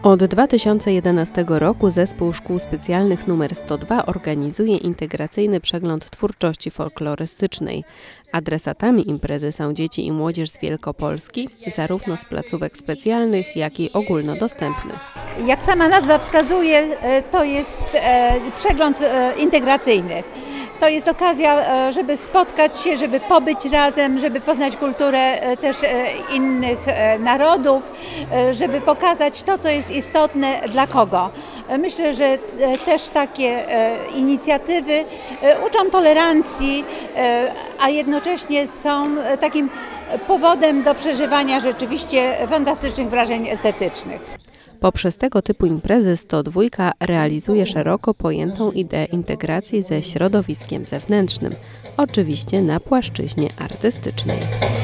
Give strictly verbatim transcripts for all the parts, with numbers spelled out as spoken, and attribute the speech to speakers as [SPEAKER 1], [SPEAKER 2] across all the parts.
[SPEAKER 1] Od dwa tysiące jedenastego roku Zespół Szkół Specjalnych numer sto dwa organizuje integracyjny przegląd twórczości folklorystycznej. Adresatami imprezy są dzieci i młodzież z Wielkopolski, zarówno z placówek specjalnych, jak i ogólnodostępnych.
[SPEAKER 2] Jak sama nazwa wskazuje, to jest przegląd integracyjny. To jest okazja, żeby spotkać się, żeby pobyć razem, żeby poznać kulturę też innych narodów, żeby pokazać to, co jest istotne dla kogo. Myślę, że też takie inicjatywy uczą tolerancji, a jednocześnie są takim powodem do przeżywania rzeczywiście fantastycznych wrażeń estetycznych.
[SPEAKER 1] Poprzez tego typu imprezy sto dwa realizuje szeroko pojętą ideę integracji ze środowiskiem zewnętrznym, oczywiście na płaszczyźnie artystycznej.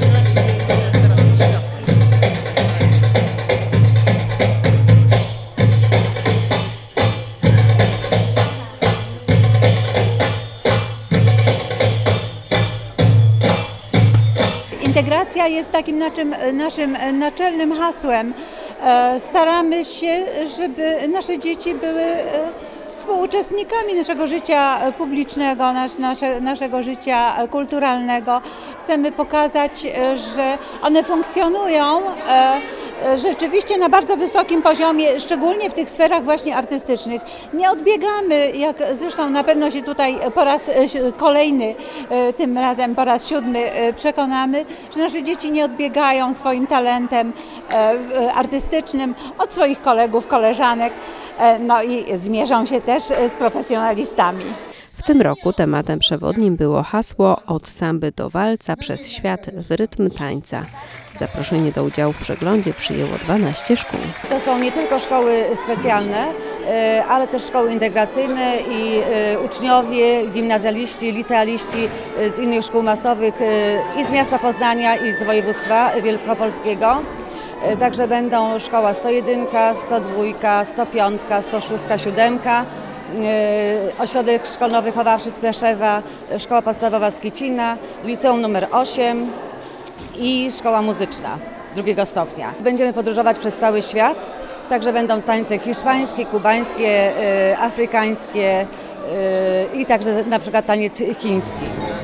[SPEAKER 2] Integracja jest takim naszym, naszym naczelnym hasłem. Staramy się, żeby nasze dzieci były współuczestnikami naszego życia publicznego, nasze, naszego życia kulturalnego. Chcemy pokazać, że one funkcjonują rzeczywiście na bardzo wysokim poziomie, szczególnie w tych sferach właśnie artystycznych. Nie odbiegamy, jak zresztą na pewno się tutaj po raz kolejny, tym razem po raz siódmy przekonamy, że nasze dzieci nie odbiegają swoim talentem artystycznym od swoich kolegów, koleżanek, no i zmierzą się też z profesjonalistami.
[SPEAKER 1] W tym roku tematem przewodnim było hasło „Od samby do walca przez świat w rytm tańca”. Zaproszenie do udziału w przeglądzie przyjęło dwanaście szkół.
[SPEAKER 3] To są nie tylko szkoły specjalne, ale też szkoły integracyjne i uczniowie, gimnazjaliści, licealiści z innych szkół masowych i z miasta Poznania, i z województwa wielkopolskiego. Także będą szkoła sto jeden, sto dwa, sto pięć, sto sześć, siedem, Ośrodek Szkolno-Wychowawczy z Pleszewa, Szkoła Podstawowa z Kicina, Liceum numer osiem i Szkoła Muzyczna drugiego stopnia. Będziemy podróżować przez cały świat, także będą tańce hiszpańskie, kubańskie, afrykańskie i także na przykład taniec chiński.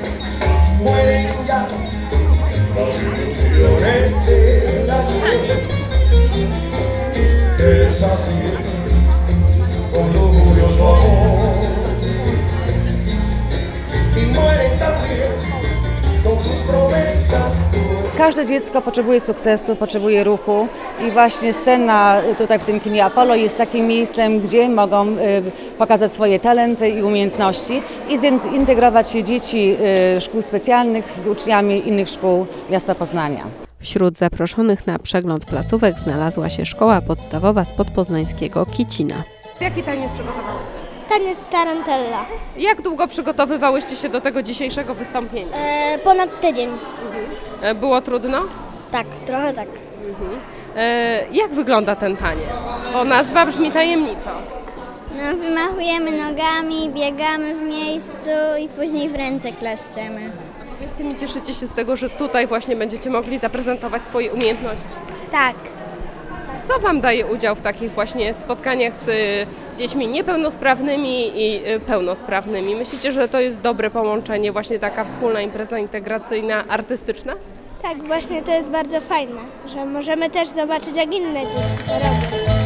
[SPEAKER 3] Każde dziecko potrzebuje sukcesu, potrzebuje ruchu i właśnie scena tutaj w tym kinie Apollo jest takim miejscem, gdzie mogą pokazać swoje talenty i umiejętności i zintegrować się dzieci szkół specjalnych z uczniami innych szkół miasta Poznania.
[SPEAKER 1] Wśród zaproszonych na przegląd placówek znalazła się szkoła podstawowa z podpoznańskiego Kicina.
[SPEAKER 4] Jaki taniec przygotowałyście?
[SPEAKER 5] Taniec tarantella.
[SPEAKER 4] Jak długo przygotowywałyście się do tego dzisiejszego wystąpienia?
[SPEAKER 5] E, ponad tydzień.
[SPEAKER 4] Mhm. Było trudno?
[SPEAKER 5] Tak, trochę tak.
[SPEAKER 4] Mhm. E, jak wygląda ten taniec? Bo nazwa brzmi tajemniczo.
[SPEAKER 5] No, wymachujemy nogami, biegamy w miejscu i później w ręce klaszczemy.
[SPEAKER 4] Powiedzcie mi, cieszycie się z tego, że tutaj właśnie będziecie mogli zaprezentować swoje umiejętności?
[SPEAKER 5] Tak.
[SPEAKER 4] Co Wam daje udział w takich właśnie spotkaniach z dziećmi niepełnosprawnymi i pełnosprawnymi? Myślicie, że to jest dobre połączenie, właśnie taka wspólna impreza integracyjna, artystyczna?
[SPEAKER 5] Tak, właśnie to jest bardzo fajne, że możemy też zobaczyć, jak inne dzieci to robią.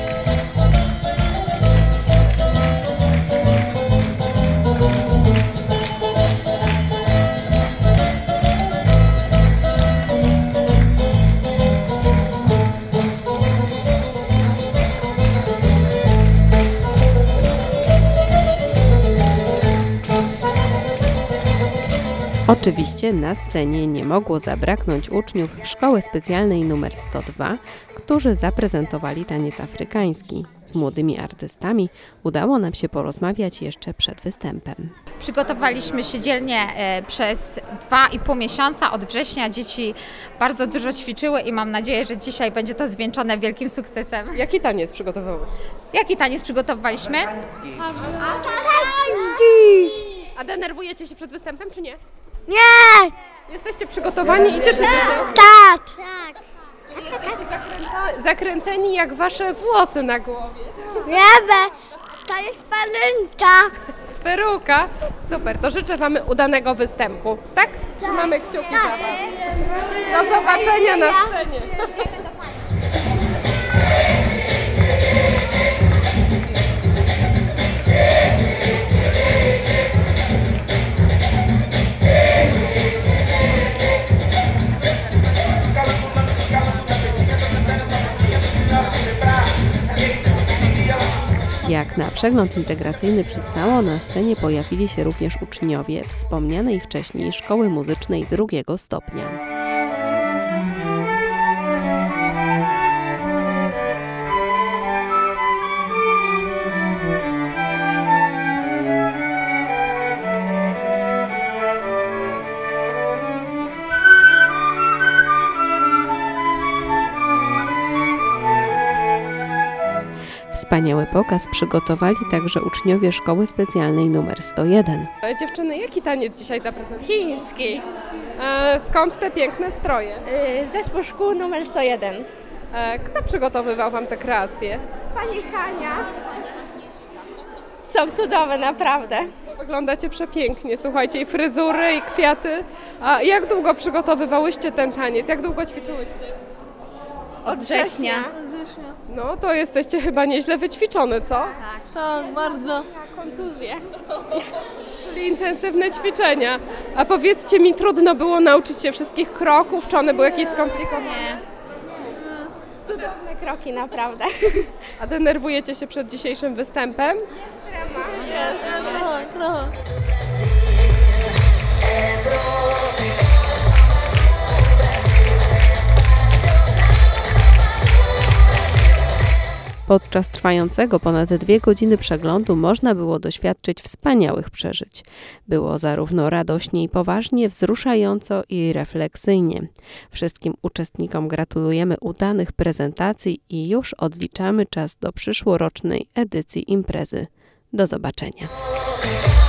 [SPEAKER 1] Oczywiście na scenie nie mogło zabraknąć uczniów Szkoły Specjalnej numer sto dwa, którzy zaprezentowali taniec afrykański. Z młodymi artystami udało nam się porozmawiać jeszcze przed występem.
[SPEAKER 6] Przygotowaliśmy się dzielnie przez dwa i pół miesiąca. Od września dzieci bardzo dużo ćwiczyły i mam nadzieję, że dzisiaj będzie to zwieńczone wielkim sukcesem.
[SPEAKER 4] Jaki taniec przygotowały?
[SPEAKER 6] Jaki taniec przygotowaliśmy?
[SPEAKER 4] A denerwujecie się przed występem, czy nie?
[SPEAKER 5] Nie!
[SPEAKER 4] Jesteście przygotowani i cieszycie się?
[SPEAKER 5] Tak! Tak!
[SPEAKER 4] Zakręca, zakręceni jak wasze włosy na głowie.
[SPEAKER 5] Brawo! To jest palynka.
[SPEAKER 4] Peruka. Super, to życzę wam udanego występu, tak? Trzymamy kciuki za was. Do zobaczenia na scenie.
[SPEAKER 1] Jak na przegląd integracyjny przystało, na scenie pojawili się również uczniowie wspomnianej wcześniej Szkoły Muzycznej drugiego stopnia. Wspaniały pokaz przygotowali także uczniowie Szkoły Specjalnej numer sto jeden.
[SPEAKER 4] Dziewczyny, jaki taniec dzisiaj zaprezentujecie?
[SPEAKER 7] Chiński.
[SPEAKER 4] E, skąd te piękne stroje?
[SPEAKER 7] Y, Zespół szkół numer sto jeden.
[SPEAKER 4] E, kto przygotowywał wam te kreacje?
[SPEAKER 7] Pani Hania. Są cudowne, naprawdę.
[SPEAKER 4] Wyglądacie przepięknie, słuchajcie, i fryzury, i kwiaty. A jak długo przygotowywałyście ten taniec? Jak długo ćwiczyłyście?
[SPEAKER 7] Od września.
[SPEAKER 4] No, to jesteście chyba nieźle wyćwiczone, co?
[SPEAKER 7] Tak, bardzo. Kontuzje.
[SPEAKER 4] Czyli intensywne ćwiczenia. A powiedzcie mi, trudno było nauczyć się wszystkich kroków, czy one były jakieś skomplikowane?
[SPEAKER 7] Nie. Cudowne kroki, naprawdę.
[SPEAKER 4] A denerwujecie się przed dzisiejszym występem?
[SPEAKER 7] Jest. Trochę, trochę.
[SPEAKER 1] Podczas trwającego ponad dwie godziny przeglądu można było doświadczyć wspaniałych przeżyć. Było zarówno radośnie i poważnie, wzruszająco i refleksyjnie. Wszystkim uczestnikom gratulujemy udanych prezentacji i już odliczamy czas do przyszłorocznej edycji imprezy. Do zobaczenia.